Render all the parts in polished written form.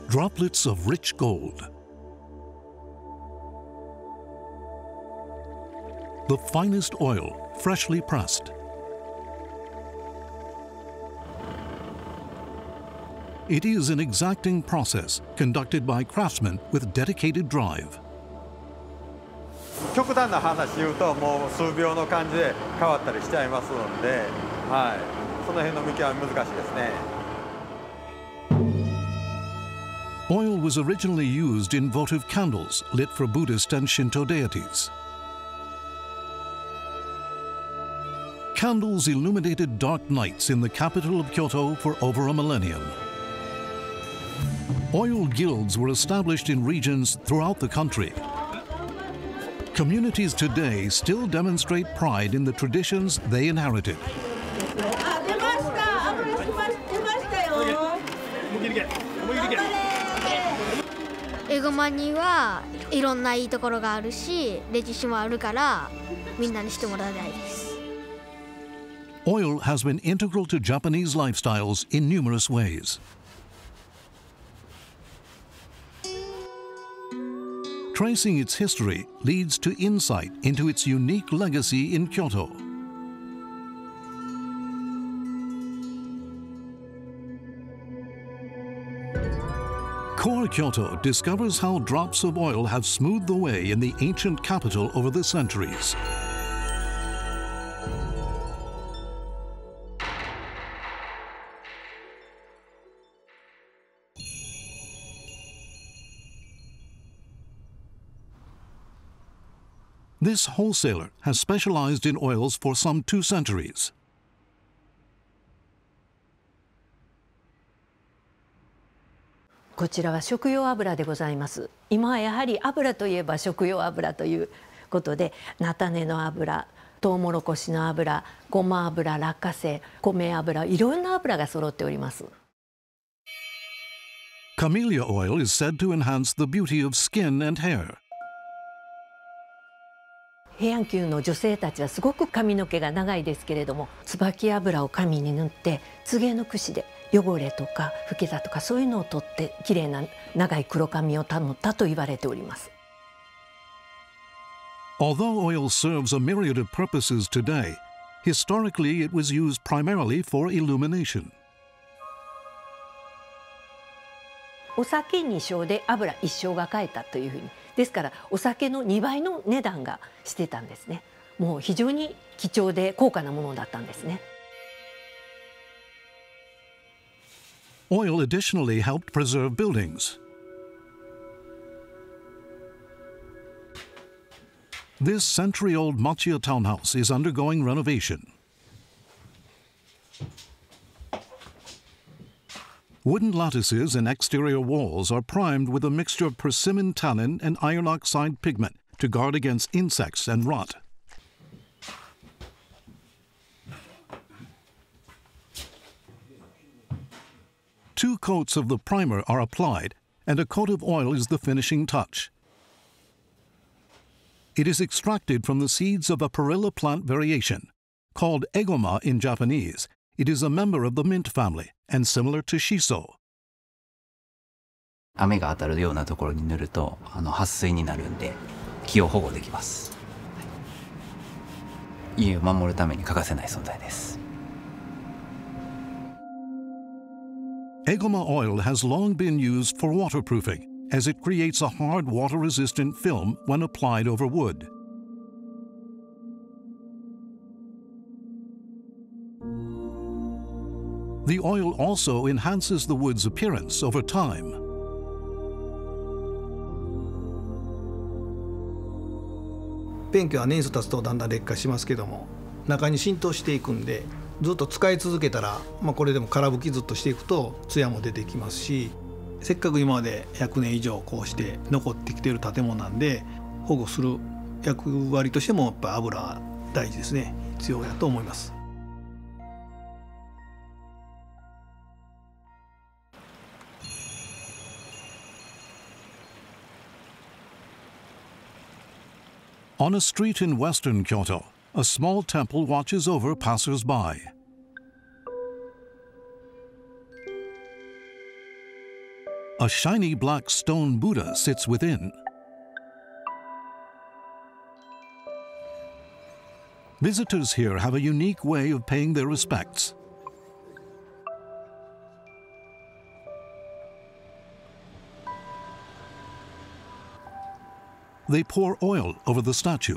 droplets of rich gold. The finest oil, freshly pressed. It is an exacting process conducted by craftsmen with dedicated drive. 極端な話言うともう数秒の感じで変わったりしちゃいますので、はい、その辺の見極め難しいですね。 Oil was originally used in votive candles lit for Buddhist and Shinto deities. Candles illuminated dark nights in the capital of Kyoto for over a millennium. Oil guilds were established in regions throughout the country. Communities today still demonstrate pride in the traditions they inherited. エゴマにはいろんないいところがあるし、歴史もあるからみんなにしてもらいたいです。 Oil has been integral to Japanese lifestyles in numerous ways. Tracing its history leads to insight into its unique legacy in Kyoto. Core Kyoto discovers how drops of oil have smoothed the way in the ancient capital over the centuries. This wholesaler has specialized in oils for some 2 centuries. 「こちらは食用油でございます。今はやはり油といえば食用油ということで、菜種の油、トウモロコシの油、ごま油、落花生、米油、いろんな油が揃っております。 Camellia oil is said to enhance the beauty of skin and hair. 平安宮の女性たちはすごく髪の毛が長いですけれども、椿油を髪に塗って柘植の櫛で汚れとか老けたとかそういうのを取ってきれいな長い黒髪を保ったと言われております。 Although oil serves a myriad of purposes today, historically it was used primarily for illumination. お酒2升で油1升が買えたというふうに、ですからお酒の2倍の値段がしてたんですね。もう非常に貴重で高価なものだったんですね。 Oil additionally helped preserve buildings. This century-old Machiya townhouse is undergoing renovation. Wooden lattices and exterior walls are primed with a mixture of persimmon tannin and iron oxide pigment to guard against insects and rot. Two coats of the primer are applied, and a coat of oil is the finishing touch. It is extracted from the seeds of a perilla plant variation. Called egoma in Japanese, it is a member of the mint family and similar to shiso. 雨が当たるようなところに塗ると撥水になるんで木を保護できます。家を守るために欠かせない存在です。 Egoma oil has long been used for waterproofing, as it creates a hard water-resistant film when applied over wood. The oil also enhances the wood's appearance over time. ペンキは年数経つとだんだん劣化しますけども、中に浸透していくんで、ずっと使い続けたら、これでも空拭きずっとしていくと艶も出てきますし、せっかく今まで100年以上こうして残ってきている建物なんで、保護する役割としてもやっぱ油は大事ですね。必要やと思います。 On a street in western Kyoto, a small temple watches over passers-by. A shiny black stone Buddha sits within. Visitors here have a unique way of paying their respects. They pour oil over the statue.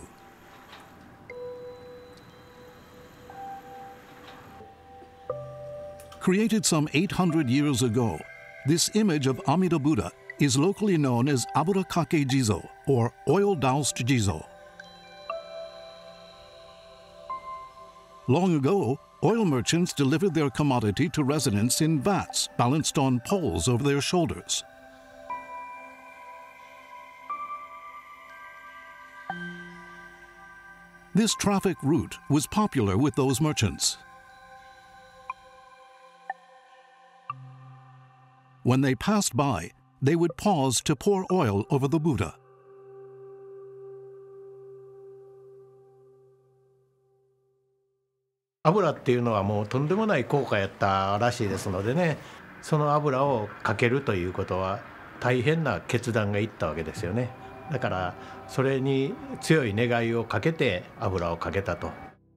Created some 800 years ago, this image of Amida Buddha is locally known as Aburakake Jizo, or oil-doused Jizo. Long ago, oil merchants delivered their commodity to residents in vats balanced on poles over their shoulders. This traffic route was popular with those merchants. When they passed by, they would pause to pour oil over the Buddha. 油っていうのはもうとんでもない効果やったらしいですのでね、その油をかけるということは大変な決断がいったわけですよね。だからそれに強い願いをかけて油をかけたと。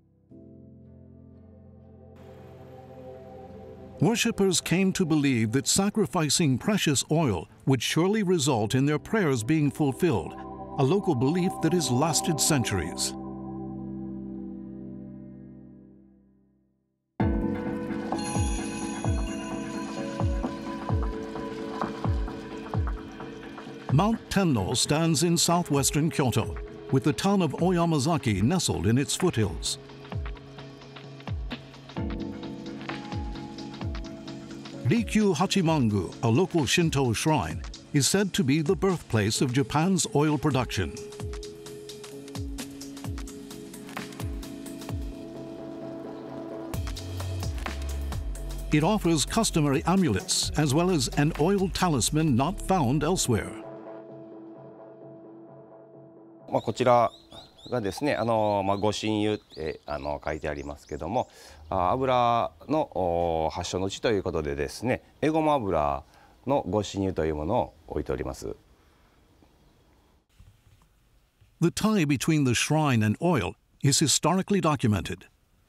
Worshippers came to believe that sacrificing precious oil would surely result in their prayers being fulfilled, a local belief that has lasted centuries. Mount Tenno stands in southwestern Kyoto, with the town of Oyamazaki nestled in its foothills. Rikyu Hachimangu, a local Shinto shrine, is said to be the birthplace of Japan's oil production. It offers customary amulets as well as an oil talisman not found elsewhere. こちらがですね、御神油って書いてありますけども、油の発祥の地ということでですね、エゴマ油の御神油というものを置いております。 The tie between the shrine and oil is historically documented.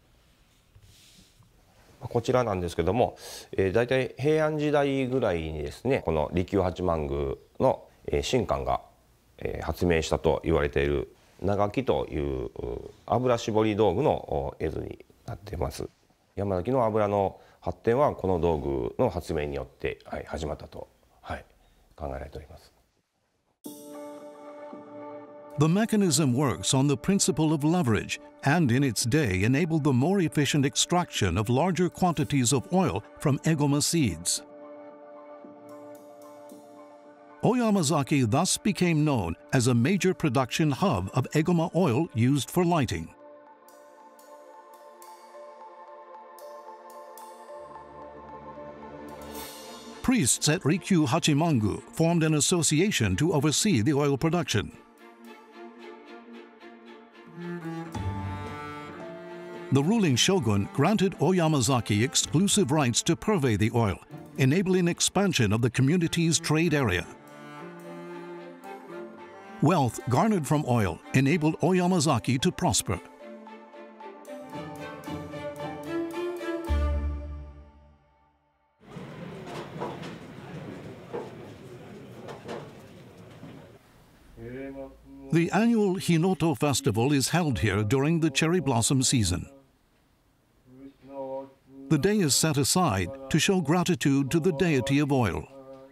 こちらなんですけども、だいたい平安時代ぐらいにですね、この利休八幡宮の神官が発明したと言われている長木という油絞り道具の絵図になっています。山崎の油の発展はこの道具の発明によって、始まったと、考えられております。 The mechanism works on the principle of leverage and in its day enabled the more efficient extraction of larger quantities of oil from egoma seeds. Oyamazaki thus became known as a major production hub of egoma oil used for lighting. Priests at Rikyu Hachimangu formed an association to oversee the oil production. The ruling shogun granted Oyamazaki exclusive rights to purvey the oil, enabling expansion of the community's trade area. Wealth garnered from oil enabled Oyamazaki to prosper. The annual Hinoto Festival is held here during the cherry blossom season. The day is set aside to show gratitude to the deity of oil.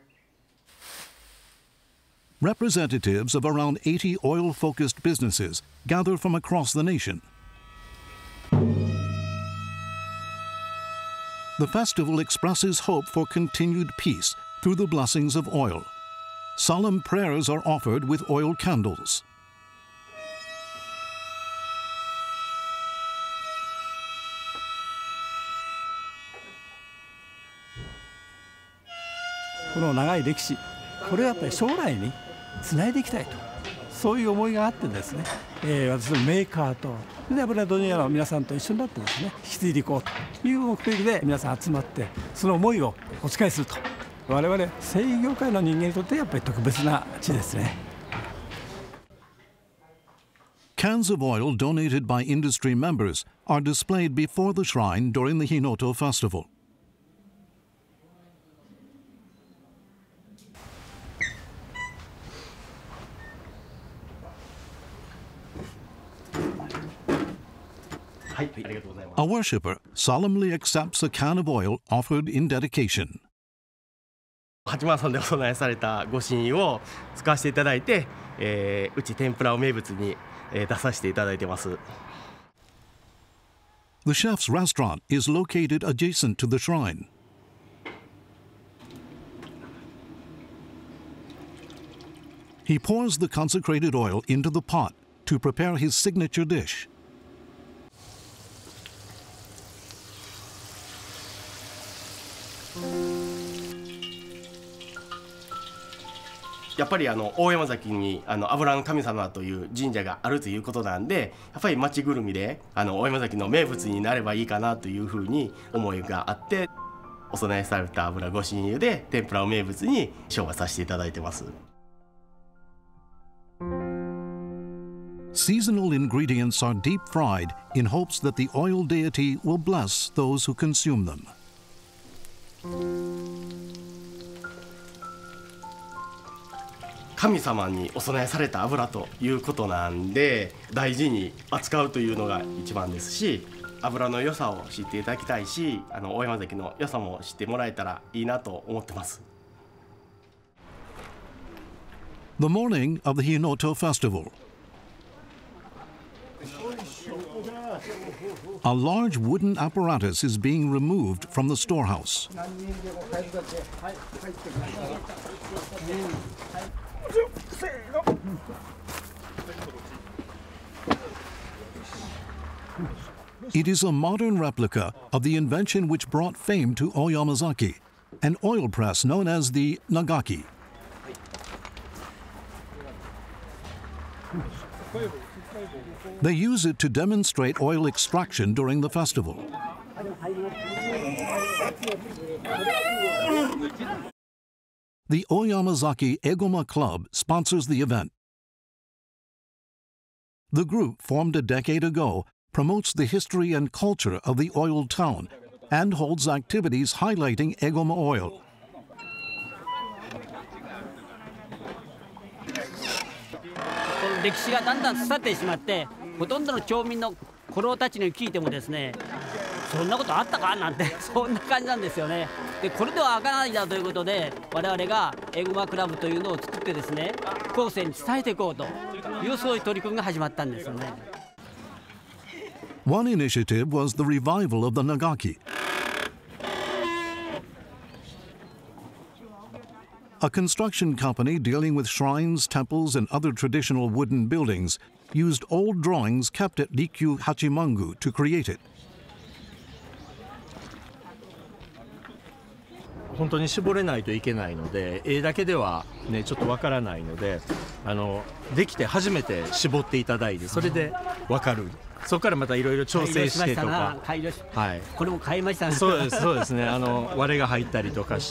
Representatives of around 80 oil-focused businesses gather from across the nation. The festival expresses hope for continued peace through the blessings of oil. Solemn prayers are offered with oil candles. この長い歴史、これをやっぱり将来につないでいきたいと、そういう思いがあってですね、私のメーカーとで油問屋の皆さんと一緒になってですね、引き継いでいこうという目的で皆さん集まって、その思いをお仕えすると我々繊維業界の人間にとってやっぱり特別な地ですね。 Cans of oil donated by industry members are displayed before the shrine during the Hinoto festival. A worshipper solemnly accepts a can of oil offered in dedication. 八幡さんでお供えされた御神油を使わせていただいて、うち天ぷらを名物に出させていただいてます。 The chef's restaurant is located adjacent to the shrine. He pours the consecrated oil into the pot to prepare his signature dish. やっぱり大山崎に油の神様という神社があるということなんで、やっぱり町ぐるみで大山崎の名物になればいいかなというふうに思いがあって、お供えされた油御神油で天ぷらを名物に商売させていただいてます。 Seasonal ingredients are deep fried in hopes that the oil deity will bless those who consume them. 神様にお供えされた油ということなんで、大事に扱うというのが一番ですし、油の良さを知っていただきたいし、大山崎の良さも知ってもらえたらいいなと思ってます。 The morning of the Hinoto festival. A large wooden apparatus is being removed from the storehouse. It is a modern replica of the invention which brought fame to Oyamazaki, an oil press known as the Nagaki. They use it to demonstrate oil extraction during the festival. The Oyamazaki Egoma Club sponsors the event. The group, formed a decade ago, promotes the history and culture of the oil town and holds activities highlighting Egoma oil. 歴史がだんだん伝ってしまって、ほとんどの町民の子供たちに聞いてもですね、そんなことあったかなんてそんな感じなんですよね。でこれでは開かないんだということで、我々がエゴマクラブというのを作ってですね、後世に伝えていこうというそういう取り組みが始まったんですよね。 One initiative was the revival of the Nagaki. A construction company dealing with shrines, temples, and other traditional wooden buildings used old drawings kept at Rikyu Hachimangu to create it. 本当に絞れないといけないので、絵だけではねちょっとわからないので、できて初めて絞っていただいて、それでわかる。そこからまたいろいろ調整してとか、 はい、これも買いましたね。 そうですね。割れが入ったりとかして、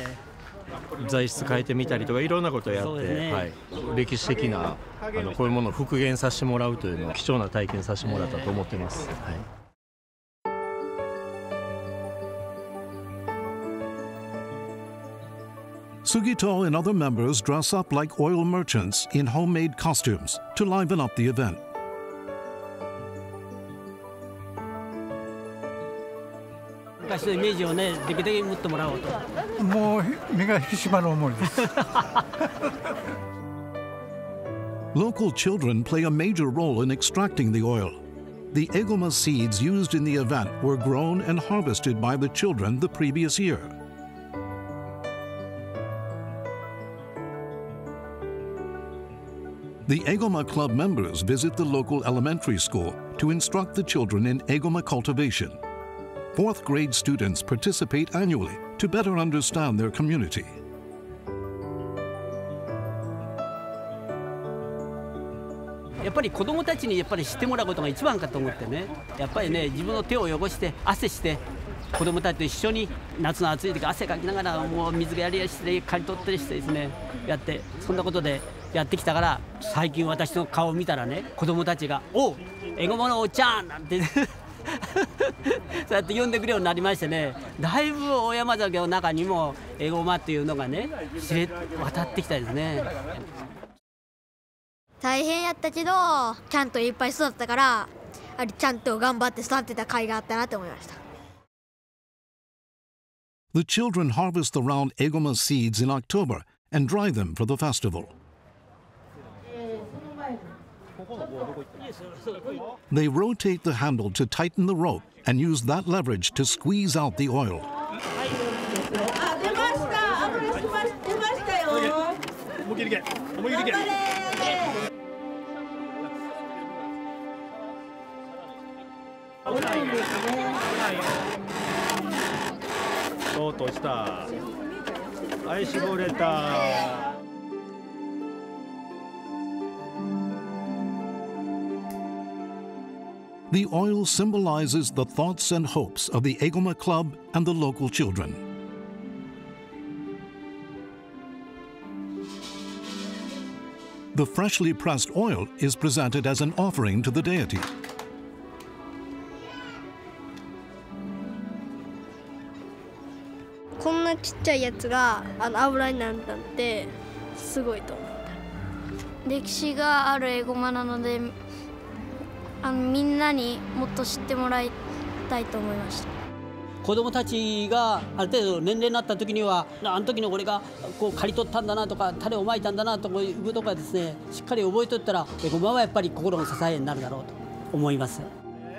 材質変えてみたりとかいろんなことをやって、ね、はい、歴史的なこういうものを復元させてもらうというのは貴重な体験させてもらったと思ってます。はい。 Sugito and other members dress up like oil merchants in homemade costumes to liven up the event. 昔のイメージをね、できるだけ持ってもらおうと。 もう身が引き締まる思いです。 Local children play a major role in extracting the oil. The egoma seeds used in the event were grown and harvested by the children the previous year. The Egoma Club members visit the local elementary school to instruct the children in Egoma cultivation. Fourth grade students participate annually to better understand their community. やっぱり子どもたちにやっぱり知ってもらうことが一番かと思ってね、やっぱりね、自分の手を汚して汗して子供たちと一緒に夏の暑い時汗かきながらもう水やりして刈り取ったりしてですねやって、そんなことでやってきたから、最近私の顔を見たらね、子供たちが「おうエゴマのおっちゃん」なんてそうやって呼んでくるようになりましてね、だいぶ大山崎の中にもエゴマっていうのがね渡ってきたですね。 大変やったけどちゃんといっぱい育ったから、ちゃんと頑張って育てた甲斐があったなと思いました。 The children harvest the round egoma seeds in October and dry them for the festival. They rotate the handle to tighten the rope and use that leverage to squeeze out the oil. The oil symbolizes the thoughts and hopes of the Egoma Club and the local children. The freshly pressed oil is presented as an offering to the deity. こんなちっちゃいやつが油になるんだってすごいと思った。歴史があるエゴマなのでみんなにもっと知ってもらいたいと思いました。 子供たちがある程度年齢になった時には、あの時の俺がこう刈り取ったんだなとか種をまいたんだなということがですね、しっかり覚えとったらエゴマはやっぱり心の支えになるだろうと思います。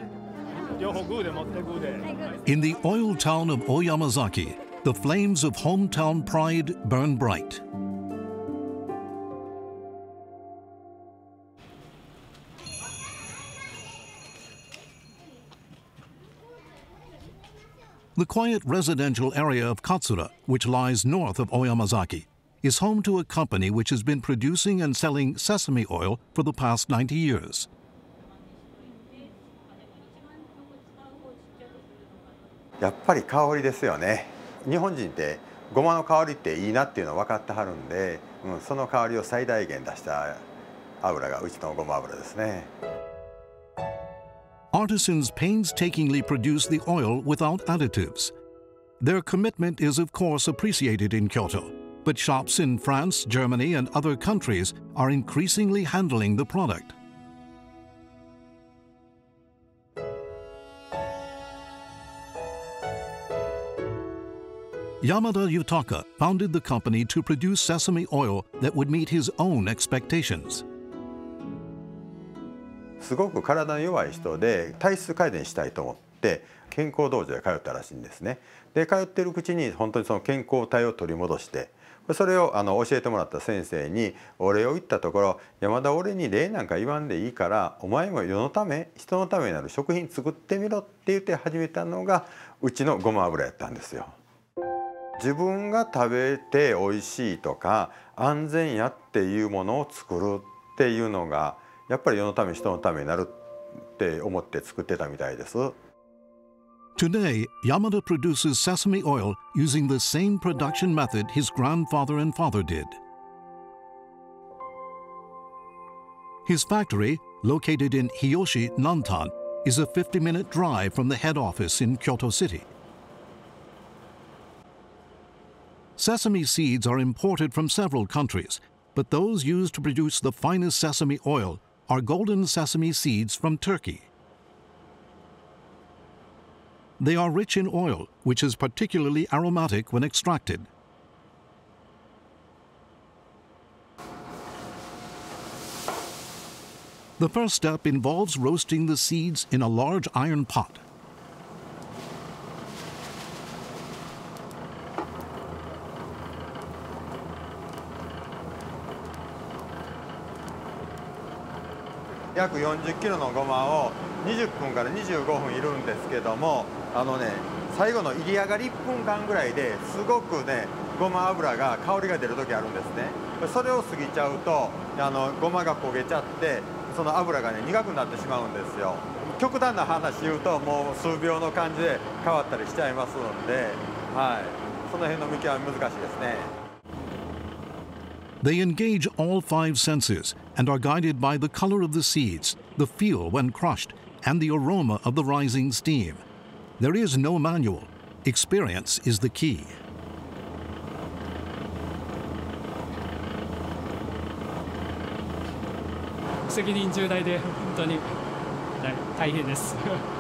In the oil town of Oyamazaki, the flames of hometown pride burn bright. The quiet residential area of Katsura, which lies north of Oyamazaki, is home to a company which has been producing and selling sesame oil for the past 90 years. やっぱり香りですよね。日本人ってごまの香りっていいなっていうの分かってはるんで、その香りを最大限出した油がうちのごま油ですね。 Artisans painstakingly produce the oil without additives. Their commitment is of course appreciated in Kyoto, but shops in France, Germany, and other countries are increasingly handling the product. Yamada Yutaka founded the company to produce sesame oil that would meet his own expectations. すごく体の弱い人で体質改善したいと思って健康道場へ通ったらしいんですね。で通ってるうちに本当にその健康体を取り戻して、それを教えてもらった先生にお礼を言ったところ、山田俺に礼なんか言わんでいいからお前も世のため人のためになる食品作ってみろって言って始めたのがうちのごま油やったんですよ。自分が食べて美味しいとか安全やっていうものを作るっていうのがやっぱり世のため人のためになるって思って作ってたみたいです。 Today, Yamada produces sesame oil using the same production method his grandfather and father did. His factory, located in Hiyoshi, Nantan, is a 50-minute drive from the head office in Kyoto City. Sesame seeds are imported from several countries, but those used to produce the finest sesame oil are golden sesame seeds from Turkey. They are rich in oil, which is particularly aromatic when extracted. The first step involves roasting the seeds in a large iron pot. 約40キロのごまを20分から25分いるんですけども、最後の入り上がり1分間ぐらいですごくねごま油が香りが出る時あるんですね。それを過ぎちゃうとごまが焦げちゃってその油がね苦くなってしまうんですよ。 極端な話言うともう数秒の感じで変わったりしちゃいますので、はい、その辺の見極め難しいですね。 They engage all 5 senses and are guided by the color of the seeds, the feel when crushed, and the aroma of the rising steam. There is no manual. Experience is the key. 責任重大で本当に大変です。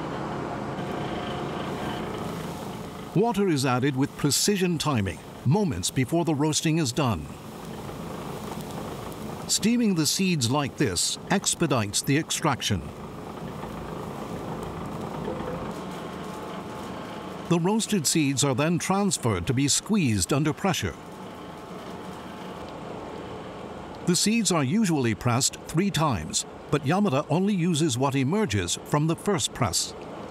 Water is added with precision timing, moments before the roasting is done. Steaming the seeds like this expedites the extraction. The roasted seeds are then transferred to be squeezed under pressure. The seeds are usually pressed 3 times, but Yamada only uses what emerges from the first press.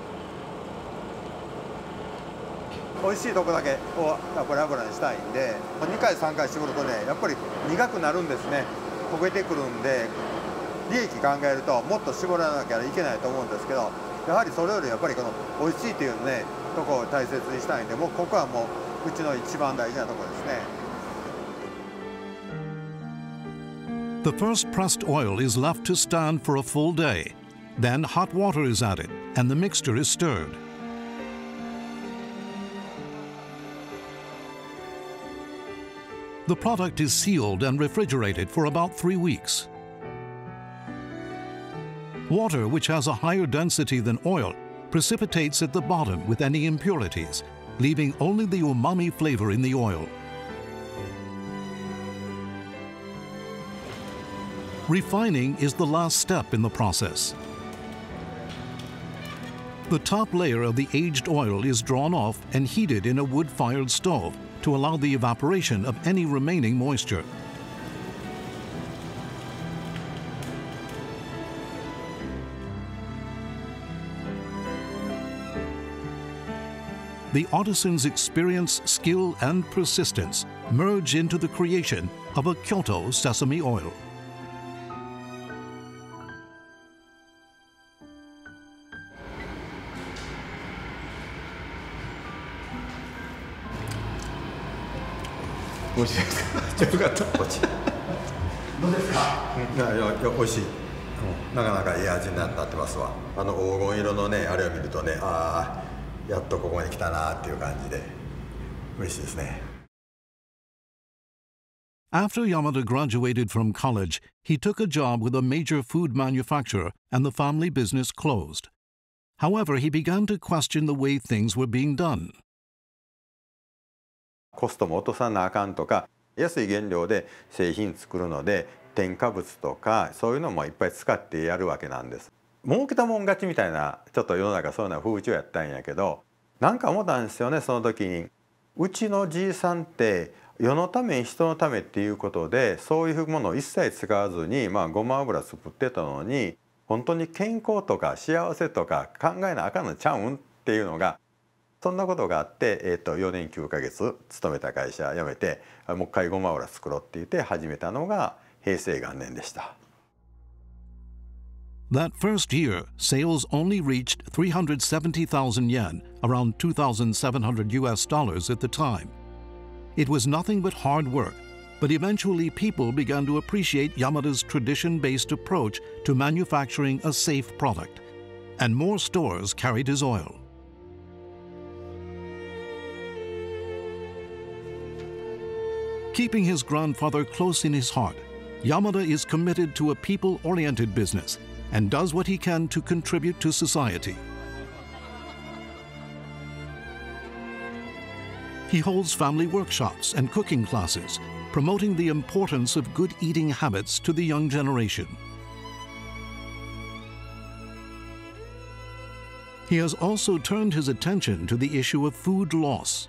美味しいとこだけをやっぱり油にしたいんで、2回3回絞るとね、やっぱり苦くなるんですね。焦げてくるんで、利益考えるともっと絞らなきゃいけないと思うんですけど、やはりそれよりやっぱりこの美味しいというねとこを大切にしたいんで、もうここはもううちの一番大事なところですね。 The first pressed oil is left to stand for a full day. Then hot water is added and the mixture is stirred. The product is sealed and refrigerated for about 3 weeks. Water, which has a higher density than oil, precipitates at the bottom with any impurities, leaving only the umami flavor in the oil. Refining is the last step in the process. The top layer of the aged oil is drawn off and heated in a wood-fired stove to allow the evaporation of any remaining moisture. The artisan's experience, skill, and persistence merge into the creation of a Kyoto sesame oil. Good. よかった。どうですか？いや美味しい。なかなかいい味になってますわ。黄金色のねあれを見るとね、ああやっとここに来たなっていう感じで嬉しいですね。 After Yamada graduated from college, he took a job with a major food manufacturer and the family business closed. However, he began to question the way things were being done. コストも落とさなあかんとか、安い原料で製品作るので添加物とかそういうのもいっぱい使ってやるわけなんです。儲けたもん勝ちみたいなちょっと世の中そういうような風潮やったんやけど、なんか思ったんですよね。その時にうちのじいさんって世のため人のためっていうことでそういうものを一切使わずにごま油作ってたのに、本当に健康とか幸せとか考えなあかんのちゃうんっていうのが、そんなことがあって、4年9ヶ月勤めた会社辞めてもう一回ごま油作ろうって言って始めたのが平成元年でした。 That first year, sales only reached 370,000 yen, around $2,700 US at the time. It was nothing but hard work, but eventually people began to appreciate Yamada's tradition-based approach to manufacturing a safe product, and more stores carried his oil. Keeping his grandfather close in his heart, Yamada is committed to a people-oriented business and does what he can to contribute to society. He holds family workshops and cooking classes, promoting the importance of good eating habits to the young generation. He has also turned his attention to the issue of food loss.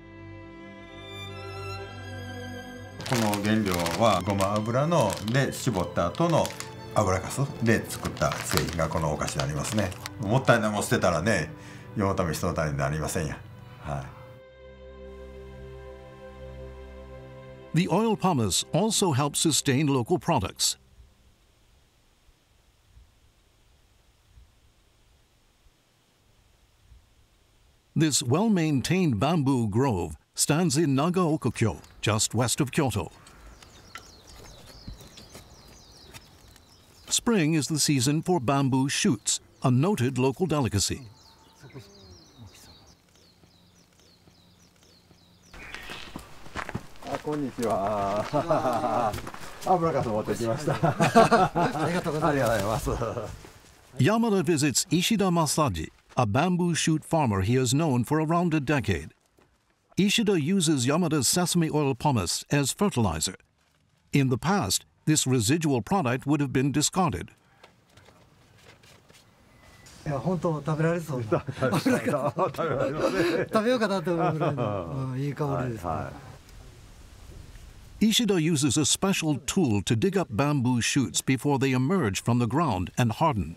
この原料はごま油ので絞った後の油かすで作った製品がこのお菓子になりますね。もったいないもん捨てたらね、世のため人のためになりませんや。はい。 The oil pumice also helps sustain local products. This well-maintained bamboo grove stands in Nagaoka-kyo, just west of Kyoto. Spring is the season for bamboo shoots, a noted local delicacy. Yamada visits Ishida Masaji, a bamboo shoot farmer he has known for around a decade. Ishida uses Yamada's sesame oil pomace as fertilizer. In the past, this residual product would have been discarded. いや本当食べられそうな食べようかなと思うぐらいのいい香りですね。 Ishida uses a special tool to dig up bamboo shoots before they emerge from the ground and harden.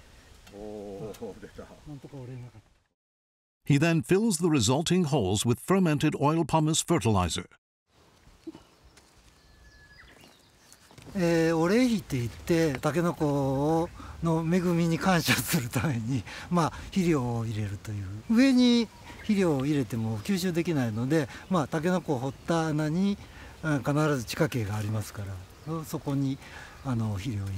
He then fills the resulting holes with fermented oil pomace fertilizer. お礼儀って言ってタケノコの恵みに感謝するために、肥料を入れるという。上に肥料を入れても吸収できないので、タケノコを掘った穴に必ず地下茎がありますから、そこに肥料を入れる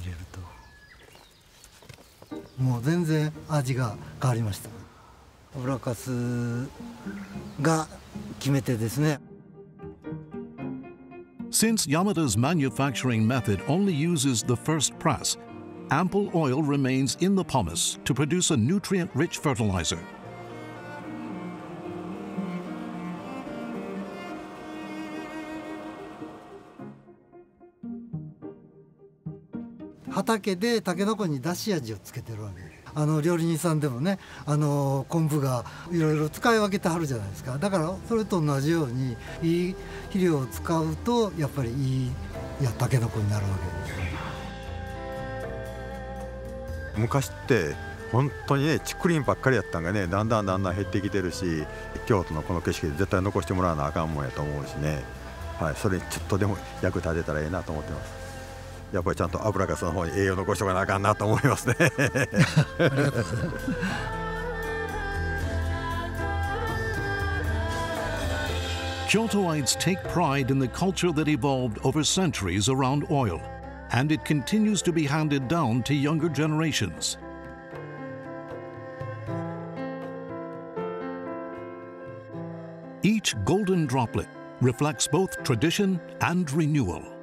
ともう全然味が変わりました。油かすが決め手ですね。 Since Yamada's manufacturing method only uses the first press, ample oil remains in the pomace to produce a nutrient-rich fertilizer. "畑でタケノコに出し味をつけてるわけです。料理人さんでもね、昆布がいろいろ使い分けてはるじゃないですか。だからそれと同じようにいい肥料を使うとやっぱりいいタケノコになるわけですね。 昔って本当にね竹林ばっかりやったんがね、だんだん減ってきてるし、京都のこの景色で絶対残してもらわなあかんもんやと思うしね、それにちょっとでも役立てたらいいなと思ってます。やっぱりちゃんと油かすの方に栄養残しておかなあかんなと思いますね。ありがとうございます。 Kyotoites take pride in the culture that evolved over centuries around oil, and it continues to be handed down to younger generations. Each golden droplet reflects both tradition and renewal.